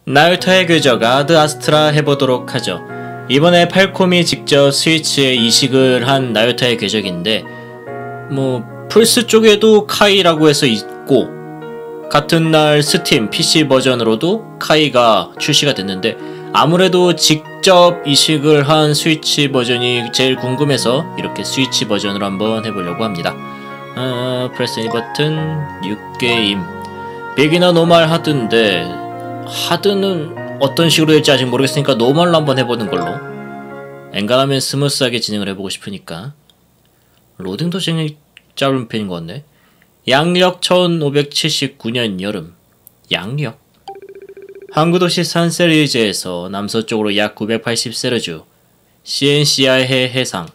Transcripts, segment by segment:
나루토의 궤적 아드 아스트라 해보도록 하죠. 이번에 팔콤이 직접 스위치에 이식을 한 나루토의 궤적인데 플스 쪽에도 카이라고 해서 있고 같은 날 스팀 PC 버전으로도 카이가 출시가 됐는데 아무래도 직접 이식을 한 스위치 버전이 제일 궁금해서 이렇게 스위치 버전으로 한번 해보려고 합니다. 프레스 이 버튼, 6게임 비기너 노멀 하드인데 하드는 어떤 식으로 될지 아직 모르겠으니까 노멀로 한번 해보는 걸로. 엔간하면 스무스하게 진행을 해보고 싶으니까. 로딩도 진행이 짧은 편인 것 같네. 양력 1579년 여름. 양력. 항구도시 산세리제에서 남서쪽으로 약 980세르주 시엔시아해 해상.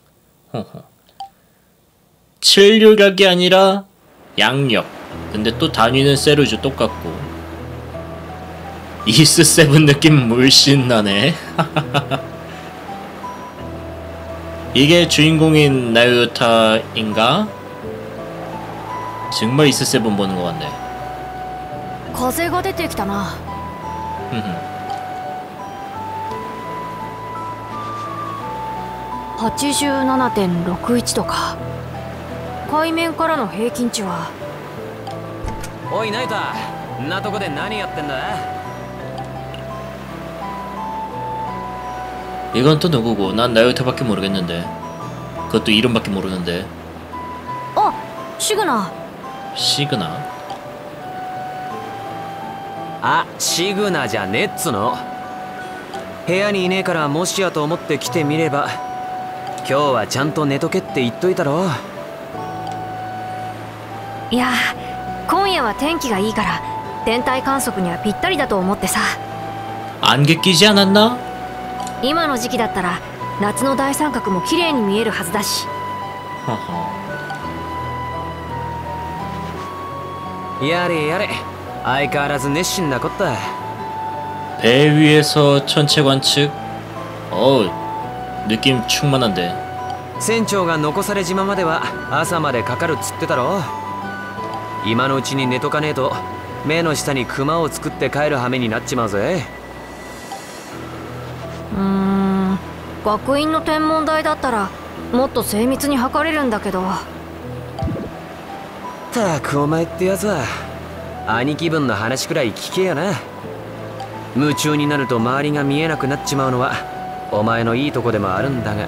7류각이 아니라 양력. 근데 또 단위는 세르주 똑같고. 이스7 느낌 물씬 나네. 이게 주인공인 나유타인가? 정말 이스7 보는 것 같네. 風が出てきたな。87.61度か。海面からの平均値は。 おいナイタ、んなとこで何やってんだ？ 이건 또 누구고? 난 나요타밖에 모르겠는데. 그것도 이름밖에 모르는데. 시그나. 시그나? あ、シグナじゃねっつの。部屋にいねえからもしやと思って来てみれば、今日はちゃんと寝とけって言っといたろ。 いや、今夜は天気がいいから天体観測にはぴったりだと思ってさ。 안개 끼지 않았나? 今の時期だったら夏の大三角も綺麗に見えるはずだし。 やれやれ、相変わらず熱心なこった。 배 위에서 천체 관측? 느낌 충만한데. 船長が残され島までは朝までかかるっつってたろ。今のうちに寝とかねえと目の下にクマを作って帰る羽目になっちまうぜ。 学院の天文台だったらもっと精密に測れるんだけど。 たくお前ってやつは兄貴分の話くらい聞けやな。夢中になると周りが見えなくなっちまうのはお前のいいとこでもあるんだが。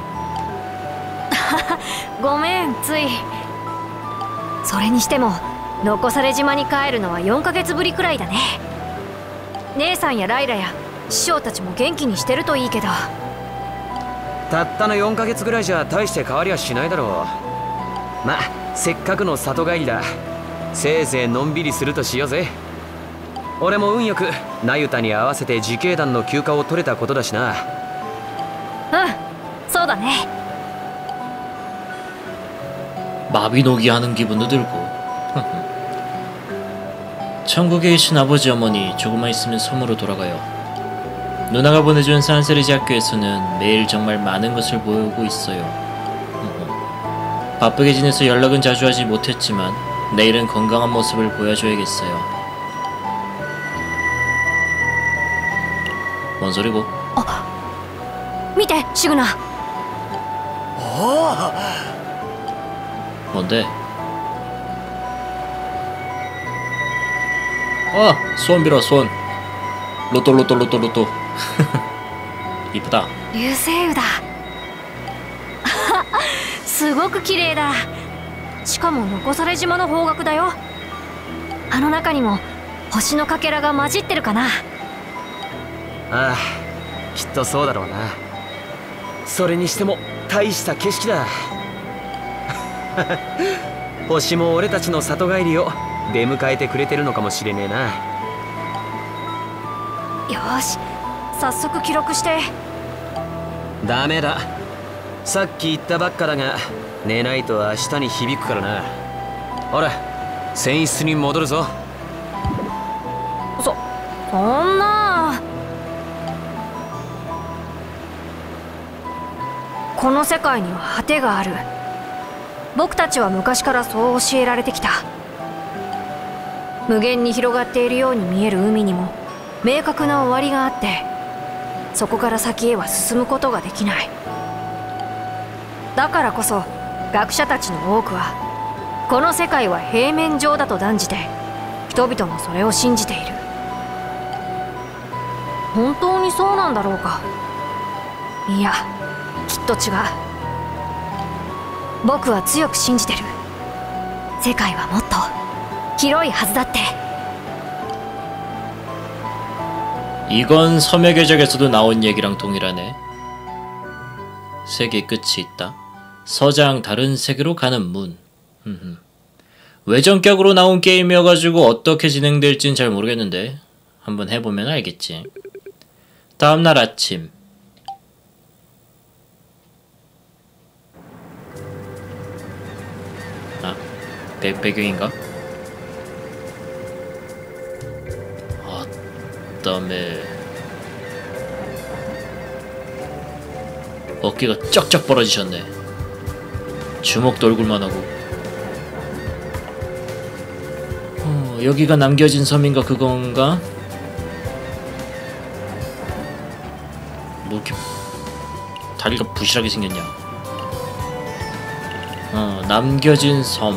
ごめん、つい。それにしても残され島に帰るのは4ヶ月ぶりくらいだね。姉さんやライラや師匠たちも元気にしてるといいけど。 たったの4ヶ月ぐらいじゃ大して変わりはしないだろう。まあせっかくの里帰りだ。せいぜいのんびりするとしようぜ。俺も運よくナユタに合わせて自警団の休暇を取れたことだしな。 そうだね。 마비노기 하는 기분도 들고. 천국에 계신 아버지 어머니 조금만 있으면 섬으로 돌아가요. 누나가 보내준 산세리지 학교에서는 매일 정말 많은 것을 보고 있어요. 바쁘게 지내서 연락은 자주 하지 못했지만 내일은 건강한 모습을 보여줘야겠어요. 뭔 소리고? 見て、シグナ。 뭔데? 손 빌어 손. 로또 이쁘다. 流星雨だ。すごく綺麗だ。しかも残され島の方角だよ。あの中にも星のかけらが混じってるかな。 ああ、きっとそうだろうな。それにしても大した景色だ。星も俺たちの里帰りを出迎えてくれてるのかもしれねえな。 よし、早速記録して。 ダメだ。さっき言ったばっかだが寝ないと明日に響くからな。ほら、船室に戻るぞ。 そんな。この世界には果てがある。僕たちは昔からそう教えられてきた。無限に広がっているように見える海にも明確な終わりがあって、そこから先へは進むことができない。だからこそ学者たちの多くはこの世界は平面上だと断じて、人々もそれを信じている。本当にそうなんだろうか。いや、きっと違う。僕は強く信じてる。世界はもっと広いはずだって。 이건 섬의 궤적에서도 나온 얘기랑 동일하네. 세계 끝이 있다. 서장 다른 세계로 가는 문. 외전격으로 나온 게임이어가지고 어떻게 진행될진 잘 모르겠는데 한번 해보면 알겠지. 다음날 아침. 아, 배경인가? 그다음에 어깨가 쩍쩍 벌어지셨네. 주먹도 얼굴만 하고. 여기가 남겨진 섬인가 그건가? 뭐 이렇게 다리가 부실하게 생겼냐. 남겨진 섬.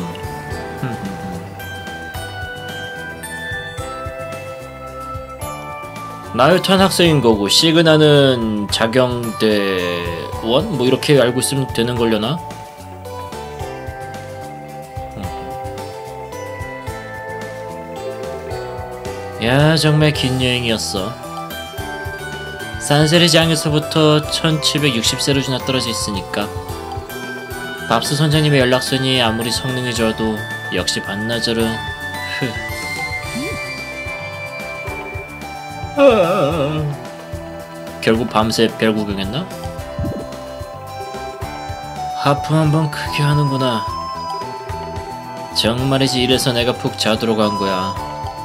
나유탄 학생인 거고 시그나는 자경대원? 뭐 이렇게 알고 있으면 되는 걸려나? 야, 정말 긴 여행이었어. 산세리장에서부터 1760세로 지나 떨어져 있으니까 밥스 선장님의 연락선이 아무리 성능이 좋아도 역시 반나절은 결국 밤새 별 구경했나? 하품 한번 크게 하는구나. 정말이지. 이래서 내가 푹 자도록 한 거야.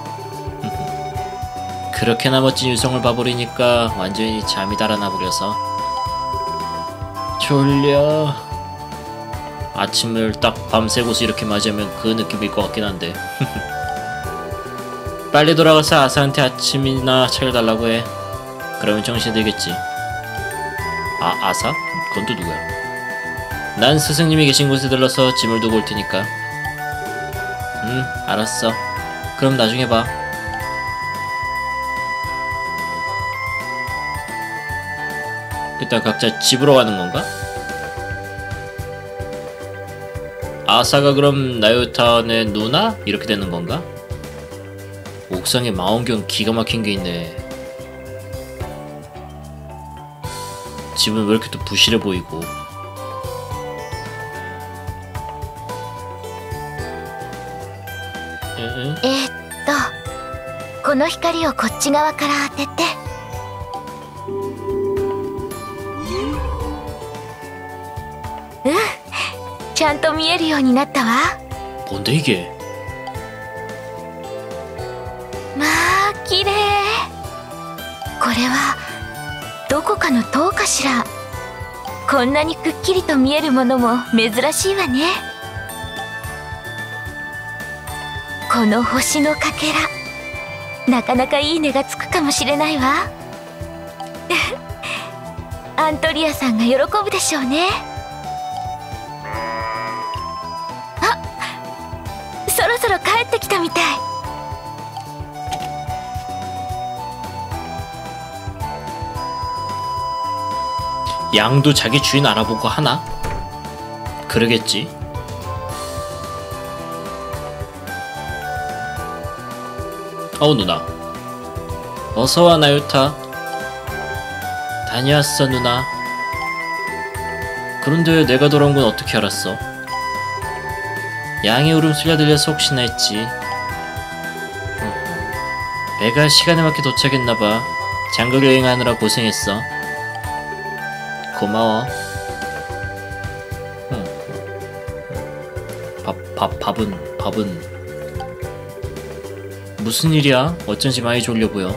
그렇게나 멋진 유성을 봐버리니까 완전히 잠이 달아나 버려서 졸려. 아침을 딱 밤새고서 이렇게 맞으면 그 느낌일 것 같긴 한데. 빨리 돌아가서 아사한테 아침이나 차려달라고 해. 그러면 정신 들겠지. 아사? 그건 또 누구야? 난 스승님이 계신 곳에 들러서 짐을 두고 올 테니까. 알았어. 그럼 나중에 봐. 일단 각자 집으로 가는 건가? 아사가 그럼 나유탄의 누나? 이렇게 되는 건가? 옥상에 망원경 기가 막힌 게 있네. 집은 왜 이렇게 또 부실해 보이고. この光をこっち側から当てて。ちゃんと見えるようになったわ。 뭔데 이게? まあ綺麗。これはどこかの塔かしら。こんなにくっきりと見えるものも珍しいわね。この星のかけら、なかなかいい値がつくかもしれないわ。アントリアさんが喜ぶでしょうね。あ、そろそろ帰ってきたみたい。 양도 자기 주인 알아보고 하나? 그러겠지. 누나. 어서와 나유타. 다녀왔어 누나. 그런데 내가 돌아온 건 어떻게 알았어? 양의 울음소리가 들려서 혹시나 했지. 배가 시간에 맞게 도착했나봐. 장거리 여행하느라 고생했어. 고마워. 밥은 무슨 일이야? 어쩐지 많이 졸려 보여.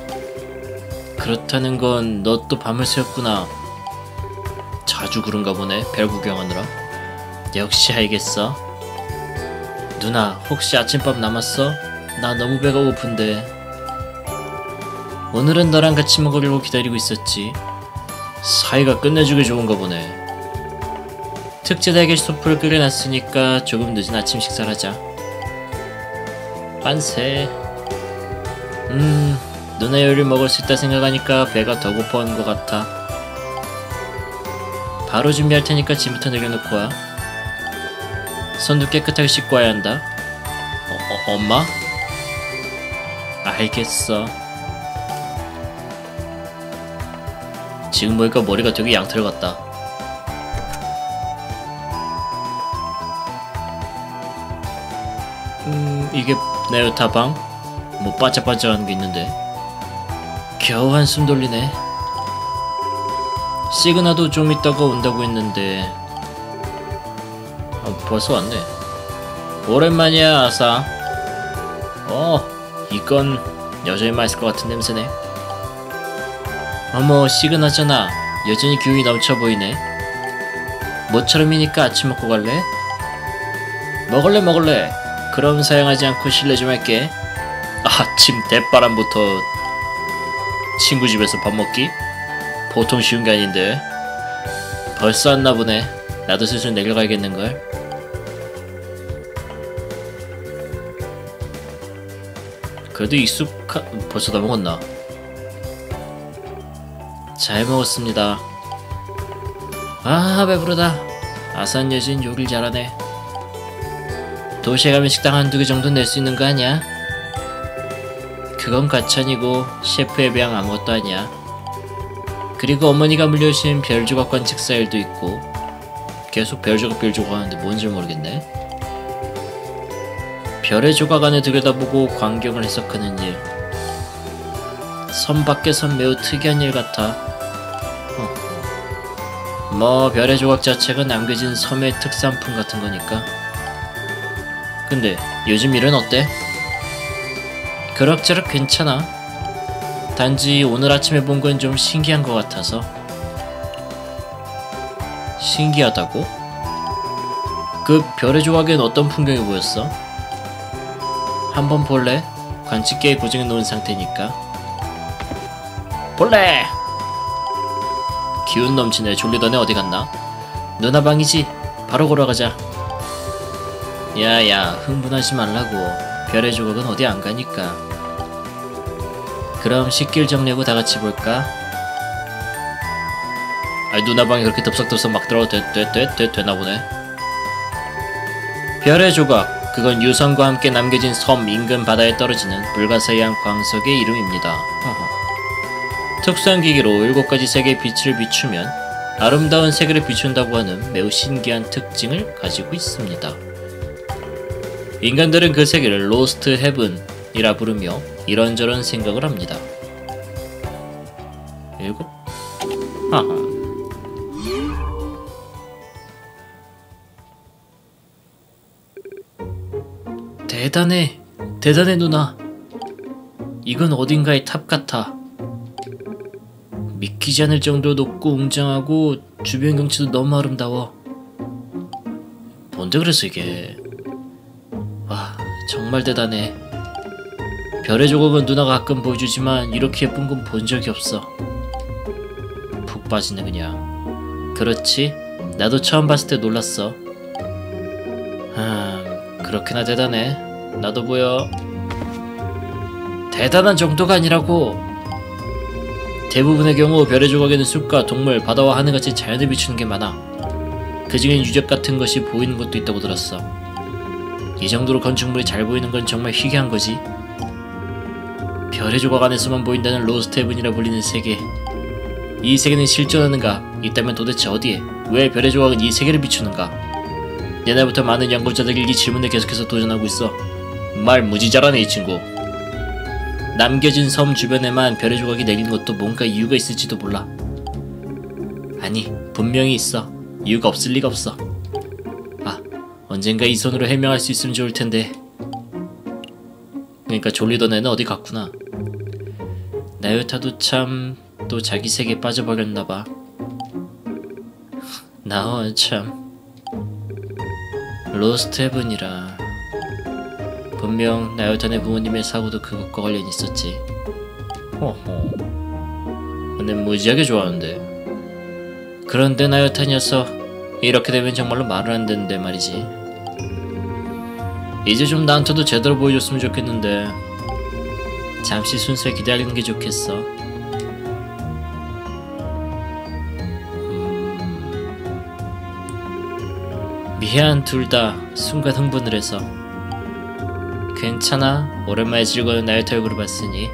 그렇다는 건 너 또 밤을 새웠구나. 자주 그런가 보네. 별 구경하느라. 역시 알겠어. 누나 혹시 아침밥 남았어? 나 너무 배가 고픈데. 오늘은 너랑 같이 먹으려고 기다리고 있었지. 사이가 끝내주게 좋은가 보네. 특제달걀 소프를 끓여놨으니까 조금 늦은 아침 식사를 하자. 빤세. 누나 요리를 먹을 수 있다 생각하니까 배가 더 고파오는 것 같아. 바로 준비할 테니까 짐부터 내려놓고 와. 손도 깨끗하게 씻고 와야 한다. 엄마? 알겠어. 지금 보니까 머리가 되게 양털 같다. 이게 나요타 방? 뭐 반짝반짝하는 게 있는데 겨우 한숨 돌리네. 시그나도 좀 있다가 온다고 했는데 벌써 왔네. 오랜만이야 아사. 이건 여전히 맛있을 것 같은 냄새네. 어머 시그나잖아. 여전히 기운이 넘쳐 보이네. 모처럼이니까 아침 먹고 갈래? 먹을래. 그럼 사양하지 않고 실례 좀 할게. 아침 대바람부터 친구 집에서 밥 먹기? 보통 쉬운 게 아닌데. 벌써 왔나 보네. 나도 슬슬 내려가야겠는걸. 그래도 벌써 다 먹었나? 잘 먹었습니다. 아 배부르다. 아산 여진 요리를 잘하네. 도시에 가면 식당 한두 개 정도 낼 수 있는 거 아니야? 그건 가찬이고 셰프에 비하면 아무것도 아니야. 그리고 어머니가 물려주신 별조각관 직사일도 있고. 계속 별조각 하는데 뭔지 모르겠네. 별의 조각 안에 들여다보고 광경을 해석하는 일. 섬 밖에선 매우 특이한 일 같아. 뭐 별의 조각 자체가 남겨진 섬의 특산품 같은 거니까. 근데 요즘 일은 어때? 그럭저럭 괜찮아. 단지 오늘 아침에 본 건 좀 신기한 것 같아서. 신기하다고? 그 별의 조각엔 어떤 풍경이 보였어? 한번 볼래? 관측기에 고정해 놓은 상태니까. 볼래! 기운 넘치네. 졸리더네. 어디 갔나? 누나 방이지? 바로 걸어가자. 야야 흥분하지 말라고. 별의 조각은 어디 안 가니까. 그럼 식길 정리하고 다같이 볼까? 아니 누나 방에 그렇게 덥석덥석 막 들어가도 되나보네. 별의 조각, 그건 유성과 함께 남겨진 섬 인근 바다에 떨어지는 불가사의한 광석의 이름입니다. 특수한 기기로 7가지 색의 빛을 비추면 아름다운 세계를 비춘다고 하는 매우 신기한 특징을 가지고 있습니다. 인간들은 그 세계를 로스트 헤븐이라 부르며 이런저런 생각을 합니다. 7? 하하. 대단해 누나. 이건 어딘가의 탑 같아. 믿기지 않을 정도로 높고 웅장하고 주변 경치도 너무 아름다워. 뭔데 그랬어 이게. 와 정말 대단해. 별의 조각은 누나가 가끔 보여주지만 이렇게 예쁜 건 본 적이 없어. 푹 빠지네 그냥. 그렇지? 나도 처음 봤을 때 놀랐어. 그렇게나 대단해. 나도 보여. 대단한 정도가 아니라고. 대부분의 경우 별의 조각에는 숲과 동물, 바다와 하늘같이 자연을 비추는 게 많아. 그 중엔 유적 같은 것이 보이는 것도 있다고 들었어. 이 정도로 건축물이 잘 보이는 건 정말 희귀한 거지. 별의 조각 안에서만 보인다는 로스트 헤븐이라 불리는 세계. 이 세계는 실존하는가? 있다면 도대체 어디에? 왜 별의 조각은 이 세계를 비추는가? 옛날부터 많은 연구자들이 이 질문에 계속해서 도전하고 있어. 말 무지 잘하네 이 친구. 남겨진 섬 주변에만 별의 조각이 내린 것도 뭔가 이유가 있을지도 몰라. 아니 분명히 있어. 이유가 없을 리가 없어. 아 언젠가 이 손으로 해명할 수 있으면 좋을 텐데. 그러니까 졸리던 애는 어디 갔구나. 나요타도 참 또 자기 세계에 빠져버렸나봐. 나와 참. 로스트 헤븐이라. 분명 나요타네 부모님의 사고도 그것과 관련이 있었지. 호호. 근데 무지하게 좋아하는데. 그런데 나요타 녀석, 이렇게 되면 정말로 말을 안 듣는데 말이지. 이제 좀 나한테도 제대로 보여줬으면 좋겠는데. 잠시 순수에 기다리는 게 좋겠어. 미안, 둘 다 순간 흥분을 해서. 괜찮아, 오랜만에 즐거운 나요타 얼굴을 봤으니.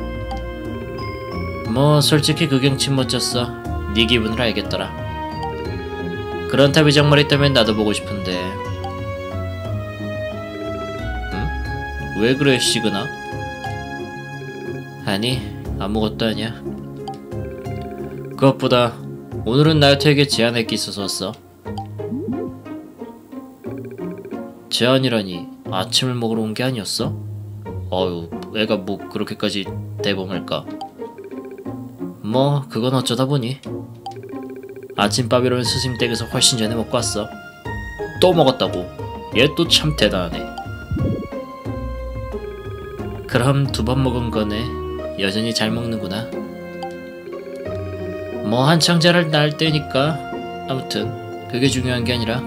뭐 솔직히 그 경치 멋졌어. 네 기분을 알겠더라. 그런 탑이 정말 있다면 나도 보고 싶은데. 응? 왜 그래 시그나? 아니 아무것도 아니야. 그것보다 오늘은 나요타에게 제안할 게 있어서 왔어. 제안이라니 아침을 먹으러 온 게 아니었어? 어휴, 애가 뭐 그렇게까지 대범할까? 뭐 그건 어쩌다 보니. 아침밥이라는 스승 댁에서 훨씬 전에 먹고 왔어. 또 먹었다고. 얘 또 참 대단하네. 그럼 2번 먹은 거네. 여전히 잘 먹는구나. 뭐 한창 자랄 날 때니까. 아무튼 그게 중요한 게 아니라,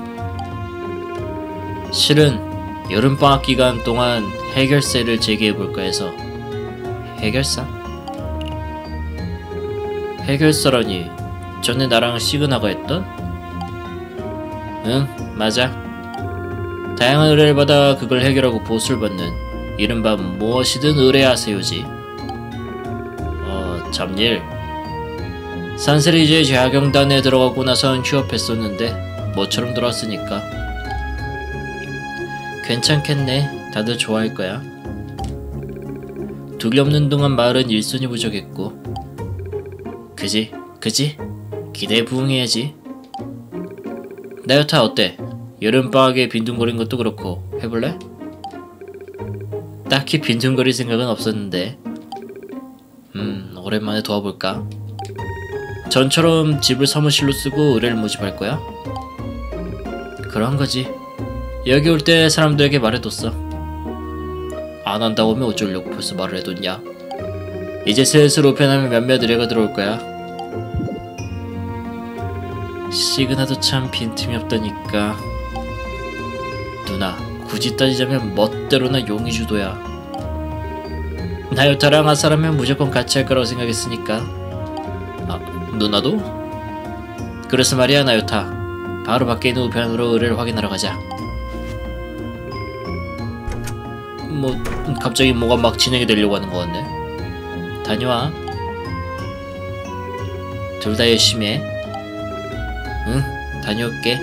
실은 여름방학 기간 동안 해결사를 제기해볼까 해서. 해결사? 해결사라니 전에 나랑 시그나가 했던? 응, 맞아. 다양한 의뢰를 받아 그걸 해결하고 보수를 받는 이른바 무엇이든 의뢰하세요지. 잡일. 산세리 이제 재학경단에 들어가고 나선 휴업했었는데 모처럼 들어왔으니까 괜찮겠네. 다들 좋아할 거야. 둘이 없는 동안 마을은 일손이 부족했고. 그지? 기대에 부응해야지. 나요타 어때? 여름방학에 빈둥거린 것도 그렇고 해볼래? 딱히 빈둥거릴 생각은 없었는데. 오랜만에 도와볼까? 전처럼 집을 사무실로 쓰고 의뢰를 모집할 거야? 그런 거지. 여기 올 때 사람들에게 말해뒀어. 안 한다고 하면 어쩌려고 벌써 말을 해뒀냐? 이제 슬슬 우편하면 몇몇 의뢰가 들어올 거야. 시그나도 참 빈틈이 없다니까. 누나, 굳이 따지자면 멋대로나 용의주도야. 나요타랑 아사라면 무조건 같이 할 거라고 생각했으니까. 아, 누나도? 그래서 말이야 나요타, 바로 밖에 있는 우편으로 의뢰를 확인하러 가자. 뭐 갑자기 뭐가 막 진행이 되려고 하는 거 같네. 다녀와. 둘 다 열심히 해. 응, 다녀올게.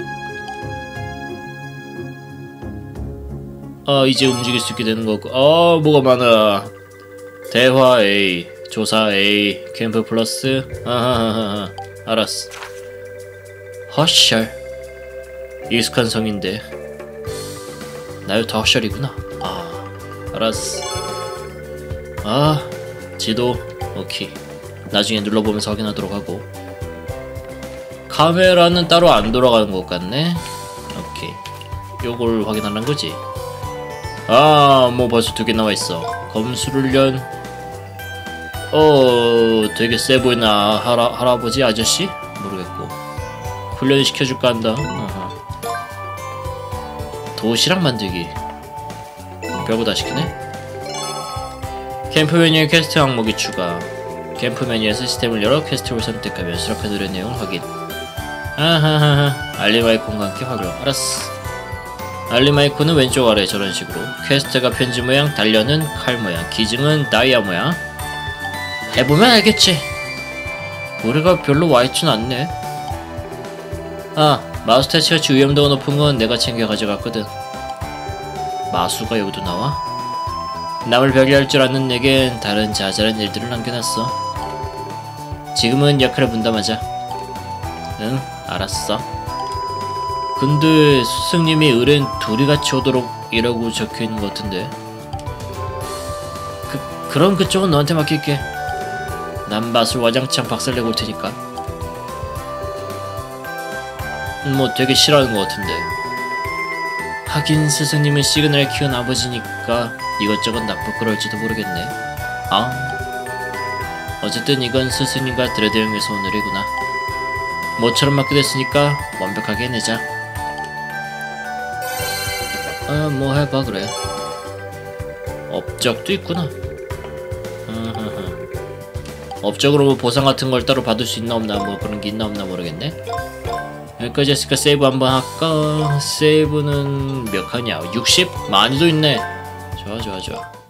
이제 움직일 수 있게 되는 거고. 뭐가 많아. 대화 A, 조사 A, 캠프 플러스. 알았어. 허셜. 익숙한 성인데. 나요타 허셜이구나. 알았어. 지도. 오케이. 나중에 눌러보면서 확인하도록 하고. 카메라는 따로 안 돌아가는 것 같네. 오케이. 요걸 확인하는 거지. 뭐 벌써 2개 나와있어. 검술훈련. 되게 세 보이는 할아버지 아저씨? 모르겠고. 훈련 시켜줄까 한다. 도시락 만들기. 별거 다 시키네. 캠프 메뉴에 퀘스트 항목이 추가. 캠프 메뉴에서 시스템을 열어 퀘스트를 선택하면 수락한 의뢰 내용 확인. 알림 아이콘과 함께 확인. 알았어. 알림 아이콘은 왼쪽 아래 저런 식으로. 퀘스트가 편지 모양, 달려는 칼 모양, 기증은 다이아 모양. 해보면 알겠지. 우리가 별로 와있진 않네. 마수터치같이 위험도가 높은 건 내가 챙겨 가져갔거든. 마수가 여기도 나와? 남을 배려할 줄 아는 내겐 다른 자잘한 일들을 남겨놨어. 지금은 역할을 분담하자. 응, 알았어. 근데 스승님이 의뢰는 둘이 같이 오도록 이라고 적혀있는 것 같은데. 그럼 그쪽은 너한테 맡길게. 난 마술 와장창 박살내고 올 테니까. 뭐 되게 싫어하는 것 같은데. 하긴 스승님은 시그널을 키운 아버지니까 이것저것 나쁘끄러울지도 모르겠네. 어쨌든 이건 스승님과 드레드 형의 소원이구나. 모처럼 맡게 됐으니까 완벽하게 해내자. 뭐 해봐 그래. 업적도 있구나. 업적으로 뭐 보상 같은 걸 따로 받을 수 있나 없나 뭐 그런 게 있나 없나 모르겠네. 여기까지 했으니까 세이브 한번 할까? 세이브는 몇 칸이야? 60? 많이도 있네. 좋아 좋아 좋아.